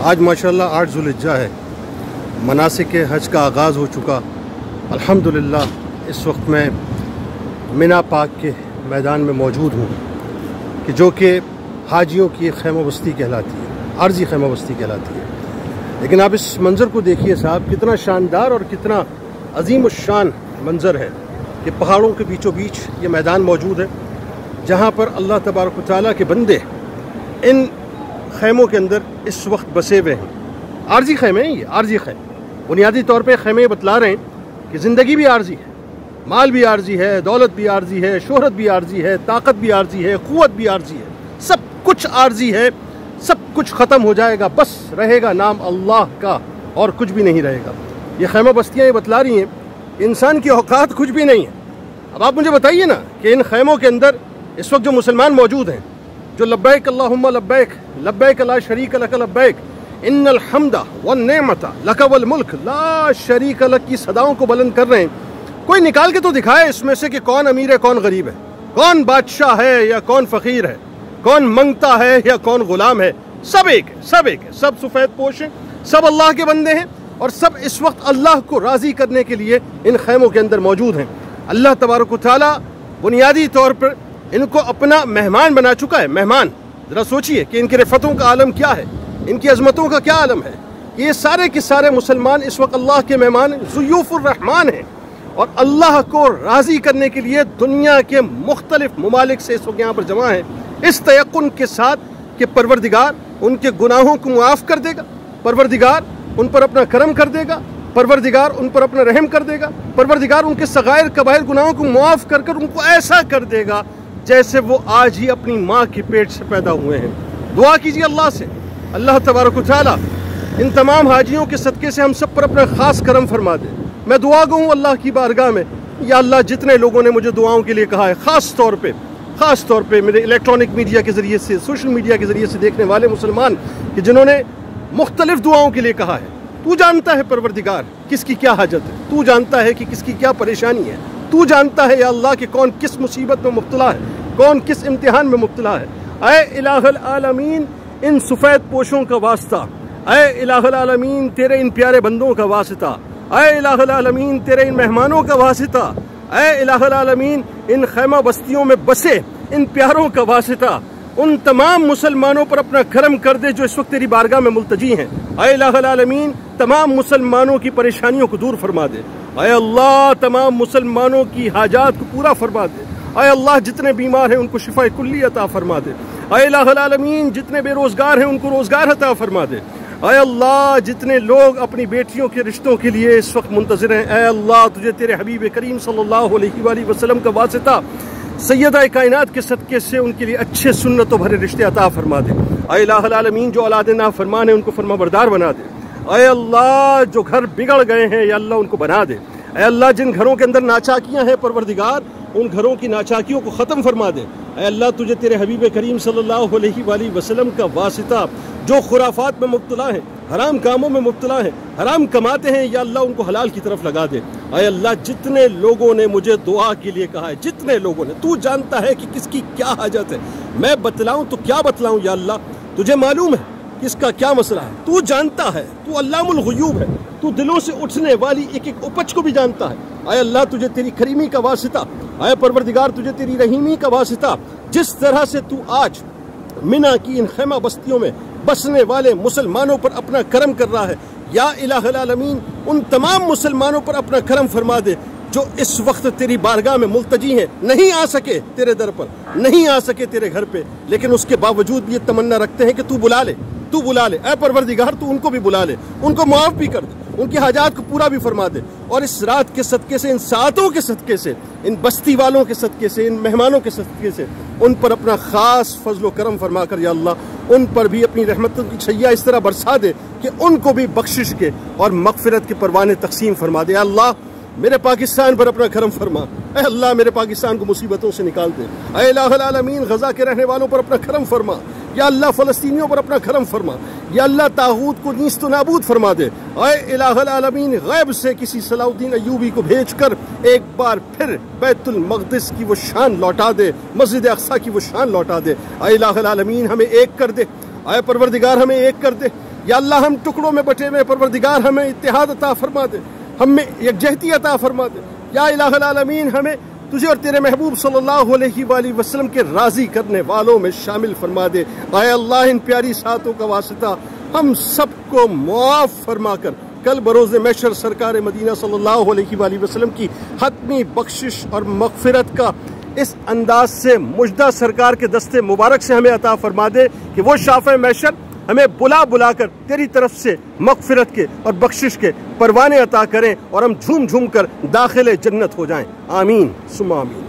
آج ماشاءاللہ 8 ذوالحجہ ہے، مناسک حج کا آغاز ہو چکا۔ الحمدللہ اس وقت میں مینا پاک کے میدان میں موجود ہوں کہ جو کہ حاجیوں کی خیمہ بستی کہلاتی ہے، عارضی خیمہ بستی کہلاتی ہے۔ لیکن آپ اس منظر کو دیکھیے صاحب، کتنا شاندار اور کتنا عظیم الشان منظر ہے کہ پہاڑوں کے بیچوں بیچ یہ میدان موجود ہے، جہاں پر اللہ تبارک و تعالیٰ کے بندے ان خیموں کے اندر اس وقت بسے ہوئے ہیں۔ عارضی خیمے ہیں، یہ عارضی خیمے بنیادی طور پہ خیمے بتلا رہے ہیں کہ زندگی بھی عارضی ہے، مال بھی عارضی ہے، دولت بھی عارضی ہے، شہرت بھی عارضی ہے، طاقت بھی عارضی ہے، قوت بھی عارضی ہے، سب کچھ عارضی ہے، سب کچھ ختم ہو جائے گا، بس رہے گا نام اللہ کا اور کچھ بھی نہیں رہے گا۔ یہ خیمہ بستیاں یہ بتلا رہی ہیں کہ انسان کی اوقات کچھ بھی نہیں ہے۔ اب آپ مجھے بتائیے نا کہ ان خیموں کے اندر اس وقت جو مسلمان موجود ہیں، جو لبیک اللہم لبیک لبیک لا شریک لک لبیک ان الحمد والنعمت لک والملک لا شریک لک کی صداؤں کو بلند کر رہے ہیں، کوئی نکال کے تو دکھائے اس میں سے کہ کون امیر ہے، کون غریب ہے، کون بادشاہ ہے یا کون فقیر ہے، کون منگتا ہے یا کون غلام ہے۔ سب ایک ہے، سب ایک ہے، سب سفید پوش ہیں، سب اللہ کے بندے ہیں اور سب اس وقت اللہ کو راضی کرنے کے لیے ان خیموں کے اندر موجود ہیں۔ اللہ تبارک و تعالیٰ بنیادی طور پر ان کو اپنا مہمان بنا چکا ہے۔ مہمان، ذرا سوچئے کہ ان کی رفتوں کا عالم کیا ہے، ان کی عظمتوں کا کیا عالم ہے۔ یہ سارے کے سارے مسلمان اس وقت اللہ کے مہمان ضیوف الرحمان ہیں اور اللہ کو راضی کرنے کے لیے دنیا کے مختلف ممالک سے اس وقت یہاں پر جمع ہیں، اس تیقن کے ساتھ کہ پروردگار ان کے گناہوں کو معاف کر دے گا، پروردگار ان پر اپنا کرم کر دے گا، پروردگار ان پر اپنا رحم کر دے گا، پروردگار ان کے صغائر کبائر گناہوں کو معاف کر کر ان کو ایسا کر دے گا جیسے وہ آج ہی اپنی ماں کے پیٹ سے پیدا ہوئے ہیں۔ دعا کیجیے اللہ سے، اللہ تبارک و تعالیٰ ان تمام حاجیوں کے صدقے سے ہم سب پر اپنا خاص کرم فرما دے۔ میں دعا گو ہوں اللہ کی بارگاہ میں، یا اللہ جتنے لوگوں نے مجھے دعاؤں کے لیے کہا ہے، خاص طور پہ میرے الیکٹرانک میڈیا کے ذریعے سے، سوشل میڈیا کے ذریعے سے دیکھنے والے مسلمان کہ جنہوں نے مختلف دعاؤں کے لیے کہا ہے، تو جانتا ہے پروردگار کس کی کیا حاجت ہے، تو جانتا ہے کہ کس کی کیا پریشانی ہے، تو جانتا ہے یا اللہ کہ کون کس مصیبت میں مبتلا ہے، کون کس امتحان میں مبتلا ہے۔ اے الہ العالمین ان سفید پوشوں کا واسطہ، اے الہ العالمین تیرے ان پیارے بندوں کا واسطہ، اے الہ العالمین تیرے ان مہمانوں کا واسطہ، اے الہ العالمین ان خیمہ بستیوں میں بسے ان پیاروں کا واسطہ، ان تمام مسلمانوں پر اپنا کرم کر دے جو اس وقت تیری بارگاہ میں ملتجی ہیں۔ اے الہ العالمین تمام مسلمانوں کی پریشانیوں کو دور فرما دے، اے اللہ تمام مسلمانوں کی حاجات کو پورا فرما دے، اے اللہ جتنے بیمار ہیں ان کو شفا کلی عطا فرما دے، اے الہ العالمین جتنے بے روزگار ہیں ان کو روزگار عطا فرما دے، اے اللہ جتنے لوگ اپنی بیٹیوں کے رشتوں کے لیے اس وقت منتظر ہیں، اے اللہ تجھے تیرے حبیب کریم صلی اللہ علیہ وآلہ وسلم کا واسطہ سیدہ کائنات کے صدقے سے ان کے لیے اچھے سنتوں بھرے رشتے عطا فرما دے۔ اے الہ العالمین جو اولاد نافرمان ہیں ان کو فرما بردار بنا دے، اے اللہ جو گھر بگڑ گئے ہیں یا اللہ ان کو بنا دے، اے اللہ جن گھروں کے اندر ناچاکیاں ہیں پروردگار ان گھروں کی ناچاکیوں کو ختم فرما دے، اے اللہ تجھے تیرے حبیب کریم صلی اللہ علیہ وآلہ وسلم کا واسطہ جو خرافات میں مبتلا ہیں، حرام کاموں میں مبتلا ہیں، حرام کماتے ہیں یا اللہ ان کو حلال کی طرف لگا دے۔ اے اللہ جتنے لوگوں نے مجھے دعا کے لیے کہا ہے، جتنے لوگوں نے، تو جانتا ہے کہ کس کی کیا حاجت ہے، میں بتلاؤں تو کیا بتلاؤں یا اللہ، تجھے معلوم ہے کس کا کیا مسئلہ ہے، تو جانتا ہے، تو علام الغیوب ہے، تو دلوں سے اٹھنے والی ایک ایک اپچ کو بھی جانتا ہے۔ اے اللہ تجھے تیری کریمی کا واسطہ، اے پروردگار تجھے تیری رحیمی کا واسطہ، جس طرح سے تو آج مینا کی ان خیمہ بستیوں میں بسنے والے مسلمانوں پر اپنا کرم کر رہا ہے، یا الہ العالمین ان تمام مسلمانوں پر اپنا کرم فرما دے جو اس وقت تیری بارگاہ میں ملتجی ہیں، نہیں آ سکے تیرے در پر، نہیں آ سکے تیرے گھر پہ، لیکن اس کے باوجود بھی یہ تمنا رکھتے ہیں کہ تو بلا لے، تو بلا لے، اے پروردگار تو ان کو بھی بلا لے، ان کو معاف بھی کر دے، ان کی حاجات کو پورا بھی فرما دے، اور اس رات کے صدقے سے، ان ساعتوں کے صدقے سے، ان بستی والوں کے صدقے سے، ان مہمانوں کے صدقے سے ان پر اپنا خاص فضل و کرم فرما کر یا اللہ ان پر بھی اپنی رحمتوں کی چھیا اس طرح برسا دے کہ ان کو بھی بخشش کے اور مغفرت کے پروانے تقسیم فرما دے۔ اللہ میرے پاکستان پر اپنا کرم فرما، اے اللہ میرے پاکستان کو مصیبتوں سے نکال دے، اے الہ العالمین غزہ کے رہنے والوں پر اپنا کرم فرما، یا اللہ فلسطینیوں پر اپنا کرم فرما، یا اللہ طاغوت کو نیست و نابود فرما دے، اے الہ العالمین غیب سے کسی صلاح الدین ایوبی کو بھیج کر ایک بار پھر بیت المقدس کی وہ شان لوٹا دے، مسجد اقصی کی وہ شان لوٹا دے، اے الہ العالمین ہمیں ایک کر دے، اے پروردگار ہمیں ایک کر دے، یا اللہ ہم ٹکڑوں میں بٹے ہوئے پروردگار ہمیں اتحاد عطا فرما دے، ہمیں یکجہتی عطا فرما دے، یا الہ العالمین ہمیں تجھے اور تیرے محبوب صلی اللہ علیہ وآلہ وسلم کے راضی کرنے والوں میں شامل فرما دے۔ اے اللہ ان پیاری ساتوں کا واسطہ ہم سب کو معاف فرما کر کل بروز محشر سرکار مدینہ صلی اللہ علیہ وآلہ وسلم کی حتمی بخشش اور مغفرت کا اس انداز سے مجدہ سرکار کے دستے مبارک سے ہمیں عطا فرما دے کہ وہ شافع محشر ہمیں بلا بلا کر تیری طرف سے مغفرت کے اور بخشش کے پروانے عطا کریں اور ہم جھوم جھوم کر داخل جنت ہو جائیں۔ آمین ثم آمین۔